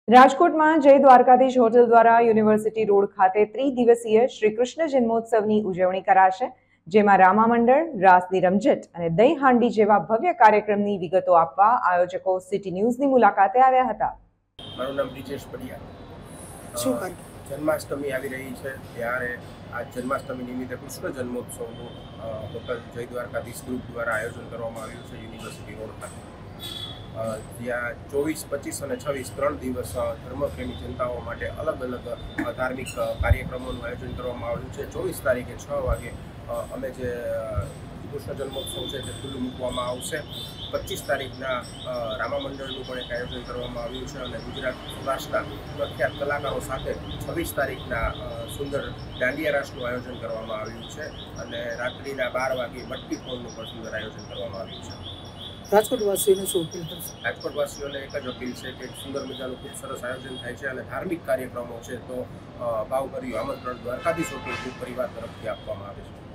રાજકોટમાં જય દ્વારકાધીશ હોટલ દ્વારા university road ખાતે ત્રિદિવસીય શ્રી કૃષ્ણ જન્મોત્સવની ઉજવણી કરાશે, જેમાં રામા મંડળ, રાસની રમઝટ અને દહીં હાંડી જેવા ભવ્ય કાર્યક્રમની વિગતો આપવા આયોજકો સિટી ન્યૂઝની મુલાકાતે આવ્યા હતા. મારું નામ બ્રિજેશ પડિયા. જન્માષ્ટમી આવી રહી છે ત્યારે આ જન્માષ્ટમી નિમિત્તે કૃષ્ણ જન્મોત્સવનું હોટલ જય દ્વારકાધીશ ગ્રુપ દ્વારા આયોજન કરવામાં આવ્યું છે યુનિવર્સિટી રોડ ખાતે, જ્યાં 24, 25 અને 26 3 દિવસ ધર્મપ્રેમી જનતાઓ માટે અલગ અલગ ધાર્મિક કાર્યક્રમોનું આયોજન કરવામાં આવ્યું છે. 24 તારીખે 6 વાગે અમે જે કૃષ્ણ જન્મોત્સવ છે તે ખુલ્લું મૂકવામાં આવશે. 25 તારીખના રામા મંડળનું પણ એક આયોજન કરવામાં આવ્યું છે અને ગુજરાત રાષ્ટ્રના પ્રખ્યાત કલાકારો સાથે 26 તારીખના સુંદર દાંડિયા રાસનું આયોજન કરવામાં આવ્યું છે અને રાત્રિના 12 વાગે મટકી ફોડનું પણ સુંદર આયોજન કરવામાં આવ્યું છે. રાજકોટવાસીઓને શું અપીલ કરશે? રાજકોટવાસીઓને એક જ અપીલ છે કે સુંદર મજાનું ખૂબ સરસ આયોજન થાય છે અને ધાર્મિક કાર્યક્રમો છે તો ભાવભર્યું આમંત્રણ દ્વારકાધીશ હોટલ ગ્રુપ પરિવાર તરફથી આપવામાં આવે છે.